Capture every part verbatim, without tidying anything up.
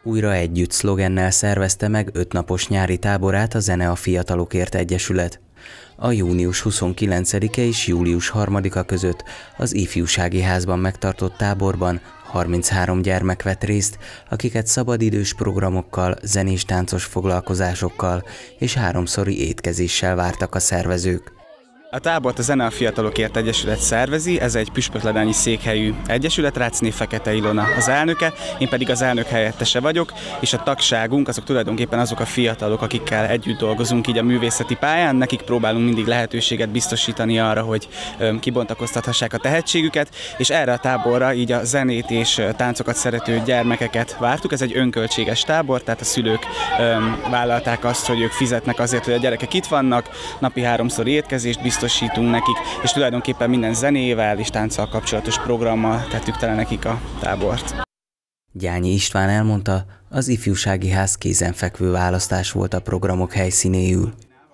Újra együtt szlogennel szervezte meg ötnapos nyári táborát a Zene a Fiatalokért Egyesület. A június huszonkilencedike és július harmadika között az Ifjúsági Házban megtartott táborban harminchárom gyermek vett részt, akiket szabadidős programokkal, zenés-táncos foglalkozásokkal és háromszori étkezéssel vártak a szervezők. A tábort a Zene a Fiatalokért Egyesület szervezi, ez egy püspökladányi székhelyű egyesület, Ráczné Fekete Ilona az elnöke, én pedig az elnök helyettese vagyok, és a tagságunk azok tulajdonképpen azok a fiatalok, akikkel együtt dolgozunk így a művészeti pályán, nekik próbálunk mindig lehetőséget biztosítani arra, hogy kibontakoztathassák a tehetségüket, és erre a táborra így a zenét és táncokat szerető gyermekeket vártuk. Ez egy önköltséges tábor, tehát a szülők vállalták azt, hogy ők fizetnek azért, hogy a gyerekek itt vannak, napi háromszor étkezést biztosítunk nekik, és tulajdonképpen minden zenével és tánccal kapcsolatos programmal tettük tele nekik a tábort. Gyányi István elmondta, az Ifjúsági Ház kézenfekvő választás volt a programok helyszínéül.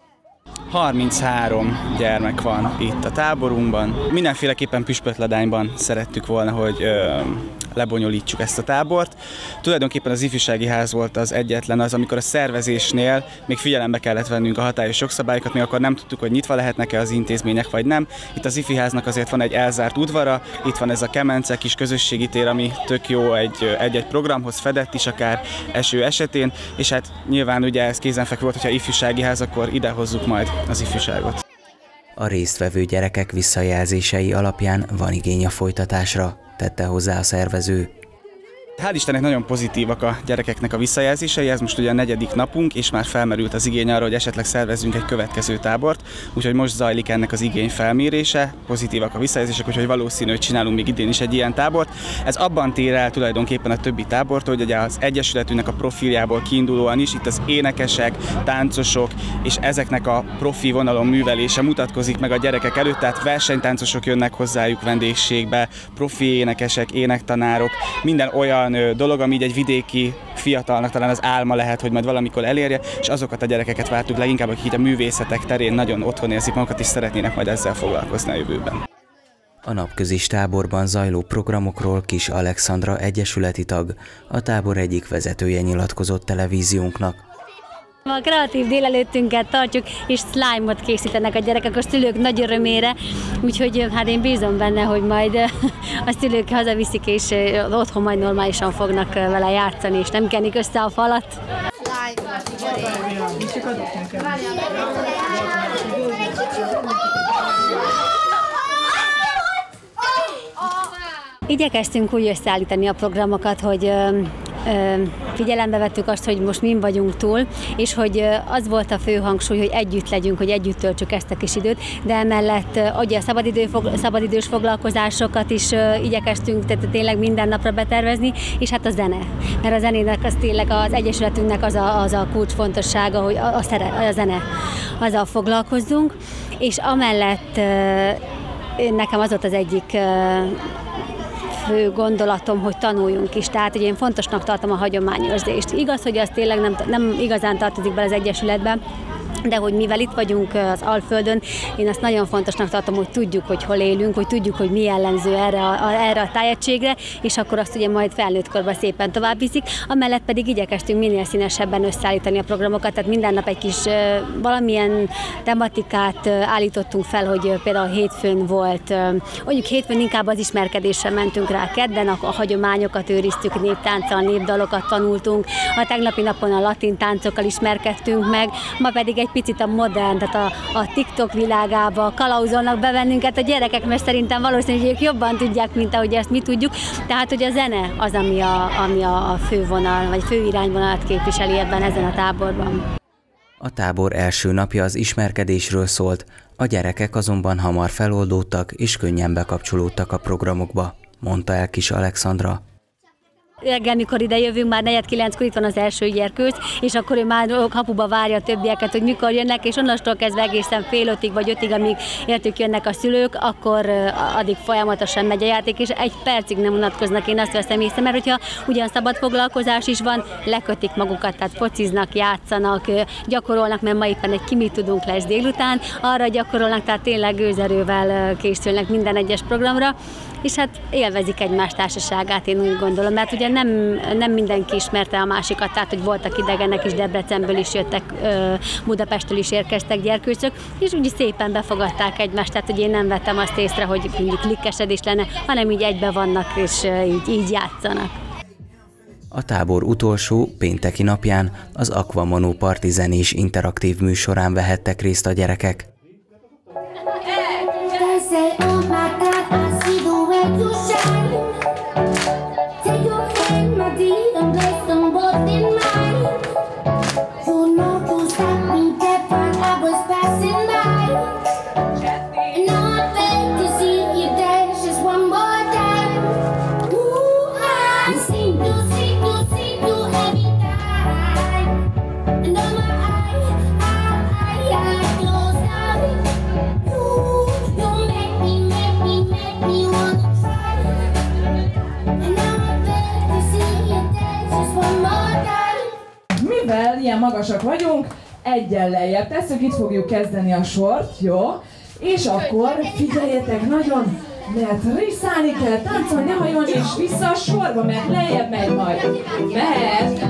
harminchárom gyermek van itt a táborunkban. Mindenféleképpen Püspökladányban szerettük volna, hogy ö, lebonyolítsuk ezt a tábort. Tulajdonképpen az Ifjúsági Ház volt az egyetlen az, amikor a szervezésnél még figyelembe kellett vennünk a hatályos jogszabályokat, még akkor nem tudtuk, hogy nyitva lehetnek-e az intézmények, vagy nem. Itt az Ifi Háznak azért van egy elzárt udvara, itt van ez a Kemence kis közösségi tér, ami tök jó egy-egy programhoz, fedett is akár eső esetén, és hát nyilván ugye ez kézenfekvő volt, hogyha Ifjúsági Ház, akkor ide hozzuk majd az ifjúságot. A résztvevő gyerekek visszajelzései alapján van igény a folytatásra, tette hozzá a szervező. Hál' Istennek nagyon pozitívak a gyerekeknek a visszajelzései, ez most ugye a negyedik napunk, és már felmerült az igény arra, hogy esetleg szervezzünk egy következő tábort, úgyhogy most zajlik ennek az igény felmérése, pozitívak a visszajelzések, úgyhogy valószínű, hogy csinálunk még idén is egy ilyen tábort. Ez abban tér el tulajdonképpen a többi tábortól, hogy ugye az egyesületünknek a profiljából kiindulóan is itt az énekesek, táncosok és ezeknek a profi vonalon művelése mutatkozik meg a gyerekek előtt, tehát versenytáncosok jönnek hozzájuk vendégségbe, profi énekesek, énektanárok, minden olyan dolog, ami így egy vidéki fiatalnak talán az álma lehet, hogy majd valamikor elérje, és azokat a gyerekeket vártuk leginkább, akik így a művészetek terén nagyon otthon érzik magukat, és szeretnének majd ezzel foglalkozni a jövőben. A napközis táborban zajló programokról Kis Alexandra egyesületi tag, a tábor egyik vezetője nyilatkozott televíziónknak. A kreatív délelőttünket tartjuk, és slime-ot készítenek a gyerekek a szülők nagy örömére, úgyhogy hát én bízom benne, hogy majd a szülők hazaviszik, és otthon majd normálisan fognak vele játszani, és nem kenik össze a falat. Igyekeztünk úgy összeállítani a programokat, hogy figyelembe vettük azt, hogy most min vagyunk túl, és hogy az volt a fő hangsúly, hogy együtt legyünk, hogy együtt töltsük ezt a kis időt, de emellett ugye a szabadidő, szabadidős foglalkozásokat is igyekeztünk tehát tényleg minden napra betervezni, és hát a zene. Mert a zenének az tényleg az egyesületünknek az a, az a kulcsfontossága, hogy a, a, szere, a zene, azzal foglalkozzunk, és amellett nekem az volt az egyik fő gondolatom, hogy tanuljunk is, tehát ugye én fontosnak tartom a hagyományőrzést. Igaz, hogy az tényleg nem, nem igazán tartozik be az egyesületbe, de hogy mivel itt vagyunk az Alföldön, én azt nagyon fontosnak tartom, hogy tudjuk, hogy hol élünk, hogy tudjuk, hogy mi jellemző erre a, erre a tájegységre, és akkor azt ugye majd felnőtt korban szépen tovább viszik. Amellett pedig igyekeztünk minél színesebben összeállítani a programokat, tehát minden nap egy kis valamilyen tematikát állítottunk fel, hogy például hétfőn volt, mondjuk hétfőn inkább az ismerkedésre mentünk rá, kedden a, a hagyományokat őriztük, néptánccal, népdalokat tanultunk, a tegnapi napon a latin táncokkal ismerkedtünk meg, ma pedig egy picit a modern, tehát a, a TikTok világába kalauzolnak be bennünket a gyerekek, mert szerintem valószínűleg ők jobban tudják, mint ahogy ezt mi tudjuk. Tehát, hogy a zene az, ami a, ami a fővonal, vagy fő irányvonalat képviseli ebben ezen a táborban. A tábor első napja az ismerkedésről szólt, a gyerekek azonban hamar feloldódtak és könnyen bekapcsolódtak a programokba, mondta el Kis Alexandra. Reggel, mikor ide jövünk, már negyed kilenckor itt van az első gyerkőc, és akkor ő már kapuba várja a többieket, hogy mikor jönnek, és onnastól kezdve egészen fél ötig vagy ötig, amíg értük jönnek a szülők, akkor addig folyamatosan megy a játék, és egy percig nem unatkoznak, én azt veszem észre, mert hogyha ugyan szabad foglalkozás is van, lekötik magukat, tehát fociznak, játszanak, gyakorolnak, mert ma éppen egy Ki mit tudunk lesz délután, arra gyakorolnak, tehát tényleg gőzerővel készülnek minden egyes programra, és hát élvezik egymás társaságát, én úgy gondolom, mert ugye nem, nem mindenki ismerte a másikat, tehát hogy voltak idegenek is, Debrecenből is jöttek, Budapestről is érkeztek gyerkőcök, és úgy szépen befogadták egymást, tehát hogy én nem vettem azt észre, hogy mondjuk klikkesedés lenne, hanem így egybe vannak, és így, így játszanak. A tábor utolsó, pénteki napján az Aquamono parti zenés interaktív műsorán vehettek részt a gyerekek. Mivel ilyen magasak vagyunk, egyen lejjebb tesszük, itt fogjuk kezdeni a sort, jó? És akkor figyeljetek nagyon, mert riszálni kell, táncolni, ne hajolni, és vissza a sorba, mert lejjebb megy majd. Mehet!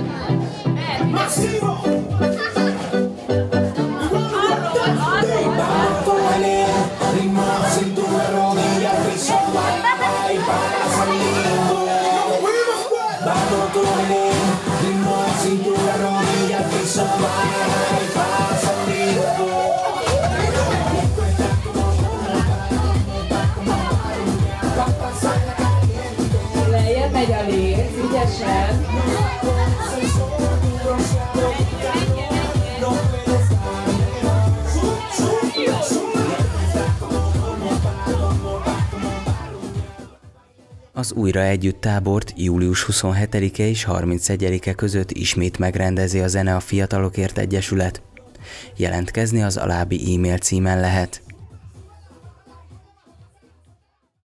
Lejjebb megy a léc, ügyesen. Az Újra Együtt tábort július huszonhetedike és harmincegyedike között ismét megrendezi a Zene a Fiatalokért Egyesület. Jelentkezni az alábbi e-mail címen lehet.